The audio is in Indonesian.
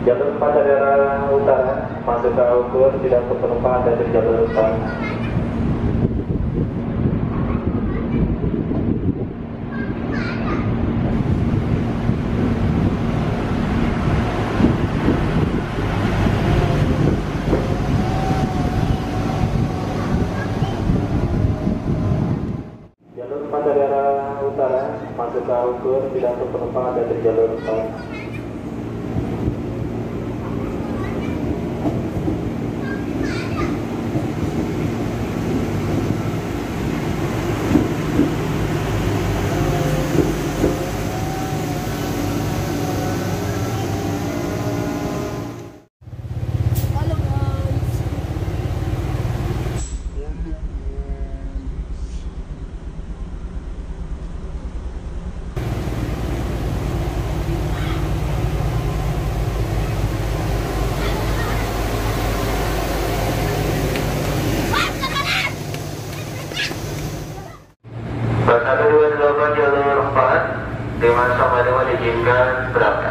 Jalur 4 dari arah utara masuk ke Ukur, tidak untuk penumpang ada di jalur 4. Jalur 4 dari arah utara masuk ke Ukur, tidak untuk penumpang ada di jalur 4. Jalur 4, 5 sampai 5 diizinkan berangkat.